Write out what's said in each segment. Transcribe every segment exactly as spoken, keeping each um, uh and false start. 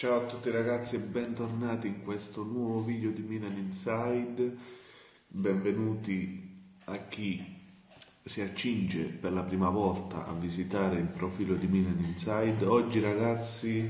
Ciao a tutti ragazzi e bentornati in questo nuovo video di Milan Inside. Benvenuti a chi si accinge per la prima volta a visitare il profilo di Milan Inside. Oggi ragazzi,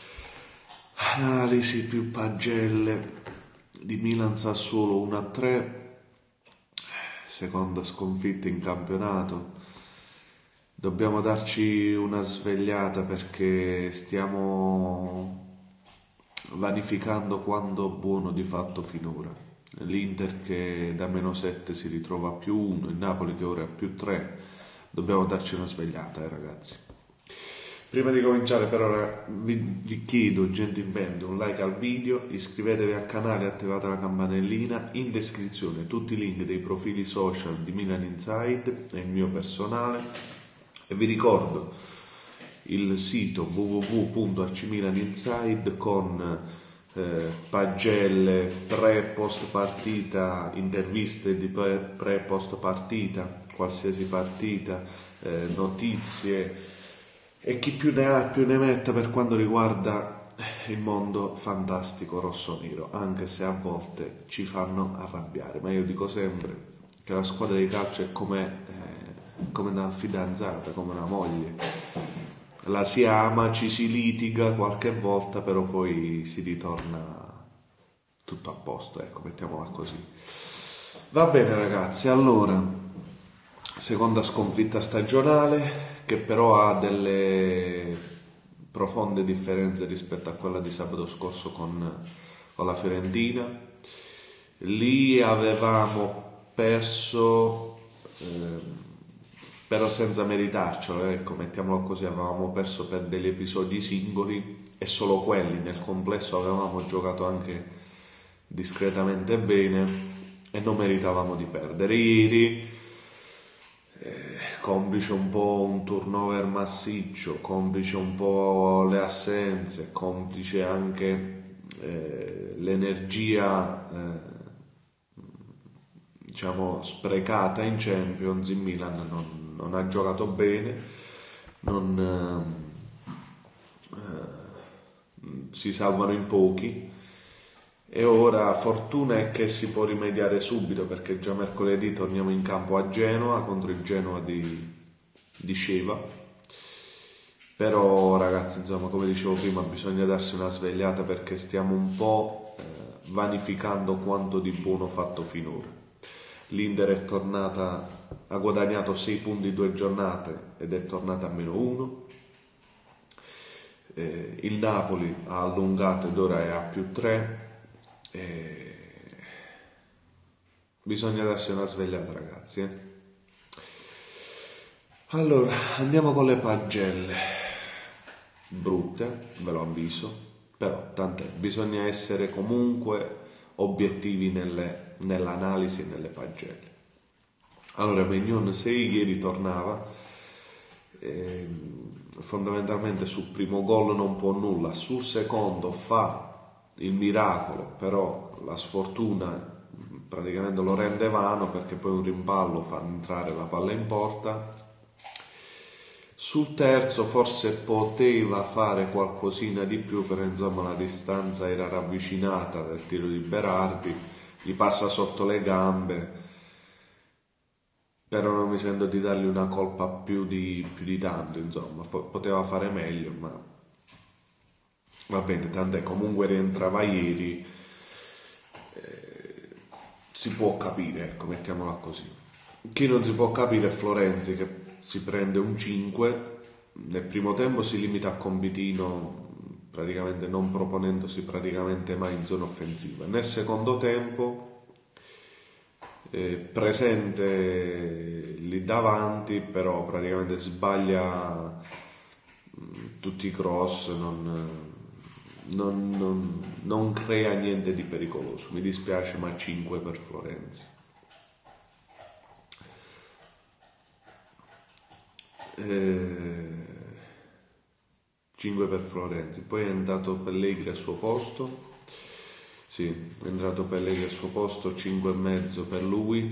analisi più pagelle di Milan Sassuolo uno a tre, seconda sconfitta in campionato. Dobbiamo darci una svegliata perché stiamo vanificando quanto buono di fatto finora. L'Inter che da meno sette si ritrova a più uno, il Napoli che ora è a più tre. Dobbiamo darci una svegliata, eh, ragazzi. Prima di cominciare però vi, vi chiedo gentilmente un like al video, iscrivetevi al canale e attivate la campanellina. In descrizione tutti i link dei profili social di Milan Inside e il mio personale. E vi ricordo il sito w w w punto a c milan inside con eh, pagelle pre-post partita, interviste di pre-post partita, qualsiasi partita, eh, notizie e chi più ne ha più ne metta per quanto riguarda il mondo fantastico rossonero, anche se a volte ci fanno arrabbiare. Ma io dico sempre che la squadra di calcio è come, eh, come una fidanzata, come una moglie. La si ama, ci si litiga qualche volta, però poi si ritorna tutto a posto, ecco, mettiamola così. Va bene ragazzi, allora, seconda sconfitta stagionale che però ha delle profonde differenze rispetto a quella di sabato scorso con, con la Fiorentina. Lì avevamo perso... Eh, però senza meritarcelo, ecco, mettiamolo così, avevamo perso per degli episodi singoli e solo quelli, nel complesso avevamo giocato anche discretamente bene e non meritavamo di perdere. Ieri, eh, complice un po' un turnover massiccio, complice un po' le assenze, complice anche eh, l'energia eh, diciamo sprecata in Champions, in Milan non non ha giocato bene, non eh, eh, si salvano in pochi e ora fortuna è che si può rimediare subito perché già mercoledì torniamo in campo a Genoa contro il Genoa di, di Sheva. Però ragazzi, insomma, come dicevo prima, bisogna darsi una svegliata perché stiamo un po' eh, vanificando quanto di buono fatto finora. L'Inter è tornata, ha guadagnato sei punti in due giornate ed è tornata a meno uno. Eh, il Napoli ha allungato ed ora è a più tre. Eh, bisogna darsi una svegliata ragazzi. Eh. Allora, andiamo con le pagelle. Brutte, ve lo avviso, però tant'è, bisogna essere comunque obiettivi nelle, nell'analisi e nelle pagelle. Allora, Maignan sei ieri tornava, eh, fondamentalmente sul primo gol non può nulla, sul secondo fa il miracolo, però la sfortuna praticamente lo rende vano perché poi un rimpallo fa entrare la palla in porta. Sul terzo forse poteva fare qualcosina di più, però insomma la distanza era ravvicinata del tiro di Berardi, gli passa sotto le gambe, però non mi sento di dargli una colpa più di, più di tanto, insomma, poteva fare meglio, ma va bene, tant'è, comunque rientrava ieri, eh, si può capire, ecco, mettiamola così. Chi non si può capire è Florenzi che si prende un cinque, nel primo tempo si limita a compitino praticamente non proponendosi praticamente mai in zona offensiva. Nel secondo tempo eh, presente lì davanti, però praticamente sbaglia mh, tutti i cross, non, non, non, non crea niente di pericoloso. Mi dispiace, ma cinque per Florenzi. cinque per Florenzi, poi è entrato Pellegrini al suo posto, sì, è entrato Pellegrini al suo posto, cinque e mezzo per lui.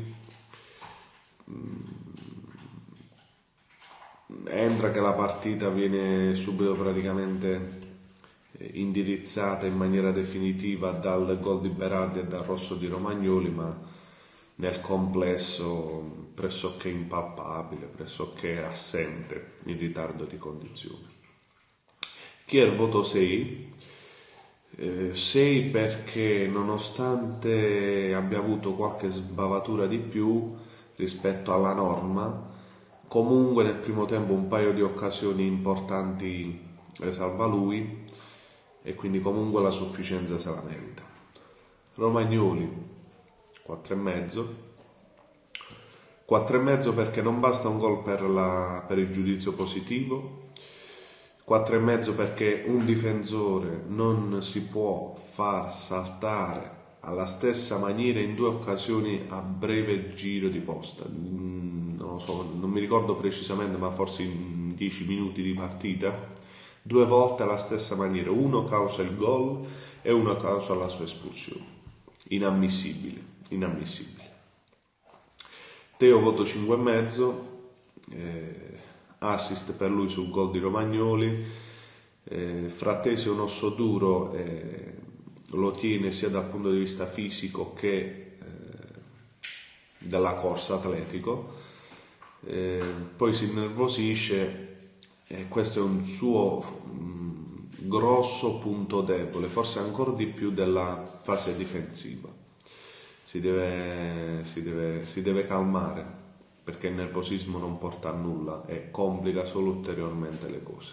Entra che la partita viene subito praticamente indirizzata in maniera definitiva dal gol di Berardi e dal rosso di Romagnoli, ma nel complesso pressoché impalpabile, pressoché assente in ritardo di condizione. Kier voto sei, eh, sei perché nonostante abbia avuto qualche sbavatura di più rispetto alla norma, comunque nel primo tempo un paio di occasioni importanti le salva lui e quindi comunque la sufficienza se la merita. Romagnoli quattro e mezzo, quattro e mezzo perché non basta un gol per, la, per il giudizio positivo, quattro e mezzo perché un difensore non si può far saltare alla stessa maniera in due occasioni a breve giro di posta, non lo so, non mi ricordo precisamente, ma forse in dieci minuti di partita, due volte alla stessa maniera, uno causa il gol e uno causa la sua espulsione. Inammissibile, inammissibile. Teo voto cinque e mezzo, eh, assist per lui sul gol di Romagnoli, eh, Frattesi è un osso duro, eh, lo tiene sia dal punto di vista fisico che eh, della corsa atletico, eh, poi si innervosisce e questo è un suo mh, grosso punto debole, forse ancora di più della fase difensiva. Si deve, si deve, si deve calmare, perché il nervosismo non porta a nulla e complica solo ulteriormente le cose.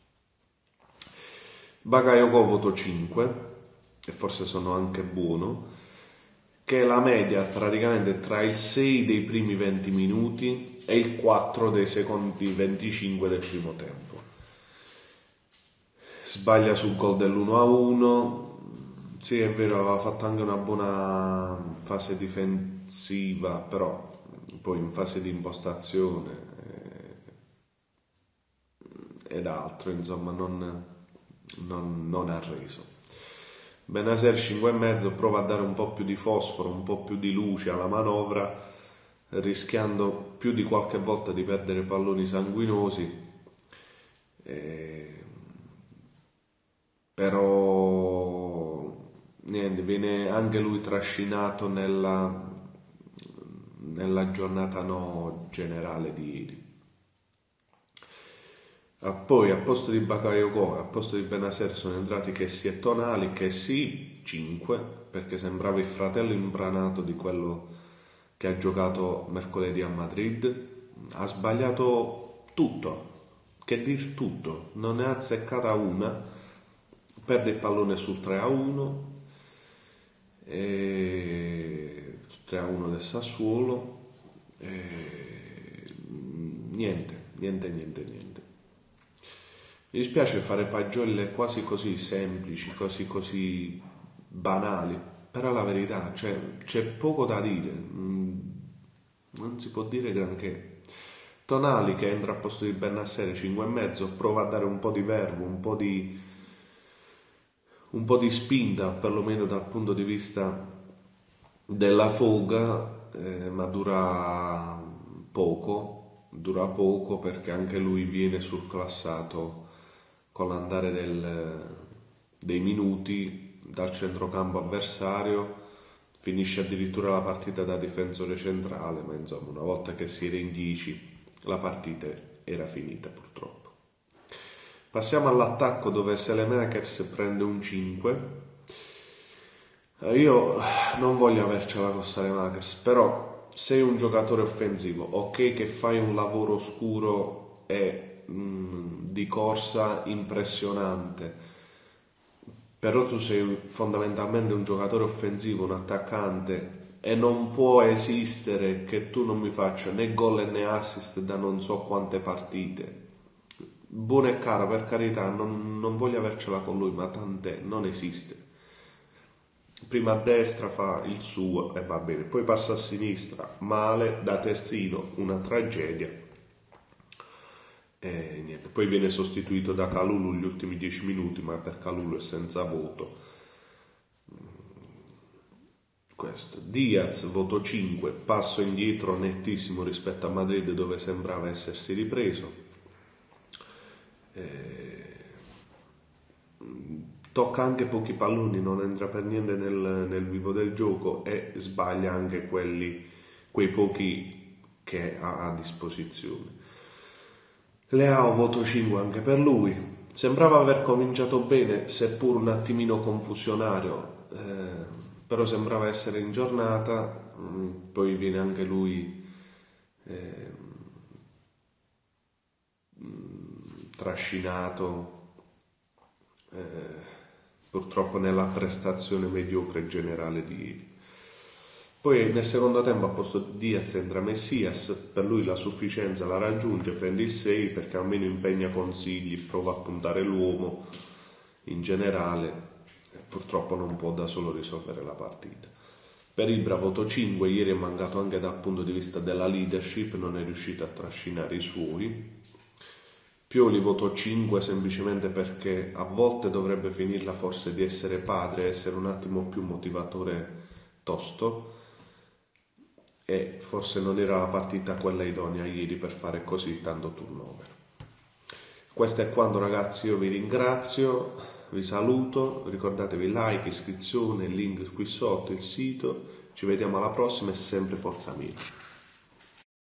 Bakayoko voto cinque, e forse sono anche buono, che è la media praticamente tra il sei dei primi venti minuti e il quattro dei secondi venticinque del primo tempo. Sbaglia sul gol dell'uno a uno, sì è vero, aveva fatto anche una buona fase difensiva, però poi in fase di impostazione ed altro, insomma, non, non, non ha reso. Bennacer cinque e mezzo prova a dare un po' più di fosforo, un po' più di luce alla manovra, rischiando più di qualche volta di perdere palloni sanguinosi, eh, però niente, viene anche lui trascinato nella, nella giornata no generale di ieri. Ah, poi a posto di Bakayoko, a posto di Bennacer sono entrati Kessie e Tonali, Kessie cinque perché sembrava il fratello imbranato di quello che ha giocato mercoledì a Madrid, ha sbagliato tutto, che dir tutto, non ne ha azzeccata una, perde il pallone sul tre a uno, e tre a uno del Sassuolo, e niente, niente, niente, niente. Mi dispiace fare pagelle quasi così semplici, quasi così banali, però la verità, cioè, c'è poco da dire, non si può dire granché. Tonali che entra a posto di Bennacer cinque e mezzo, prova a dare un po' di verbo, un po' di un po' di spinta, perlomeno dal punto di vista della foga, eh, ma dura poco, dura poco perché anche lui viene surclassato con l'andare del, dei minuti dal centrocampo avversario, finisce addirittura la partita da difensore centrale, ma insomma una volta che si era in dieci la partita era finita purtroppo. Passiamo all'attacco dove Selemakers prende un cinque. Io non voglio avercela con Selemakers, però sei un giocatore offensivo, ok che fai un lavoro oscuro e mh, di corsa impressionante, però tu sei fondamentalmente un giocatore offensivo, un attaccante, e non può esistere che tu non mi faccia né gol né assist da non so quante partite. Buona e cara, per carità, non, non voglio avercela con lui, ma tant'è, non esiste. Prima a destra fa il suo e va bene, poi passa a sinistra, male, da terzino, una tragedia. E niente, poi viene sostituito da Kalulu gli ultimi dieci minuti, ma per Kalulu è senza voto. Questo. Diaz, voto cinque, passo indietro nettissimo rispetto a Madrid dove sembrava essersi ripreso. Eh, tocca anche pochi palloni, non entra per niente nel, nel vivo del gioco e sbaglia anche quelli, quei pochi che ha a disposizione. Leao voto cinque anche per lui. Sembrava aver cominciato bene, seppur un attimino confusionario, eh, però sembrava essere in giornata, mh, poi viene anche lui eh, mh, trascinato eh, purtroppo nella prestazione mediocre generale di ieri. Poi nel secondo tempo, a posto di Diaz entra Messias, per lui la sufficienza la raggiunge, prende il sei perché almeno impegna consigli, prova a puntare l'uomo in generale, purtroppo non può da solo risolvere la partita. Per Ibra voto cinque, ieri è mancato anche dal punto di vista della leadership, non è riuscito a trascinare i suoi. Pioli voto cinque semplicemente perché a volte dovrebbe finirla forse di essere padre, essere un attimo più motivatore tosto, e forse non era la partita quella idonea ieri per fare così tanto turnover. Questo è quanto, ragazzi, io vi ringrazio, vi saluto, ricordatevi like, iscrizione, link qui sotto, il sito, ci vediamo alla prossima e sempre Forza Milan.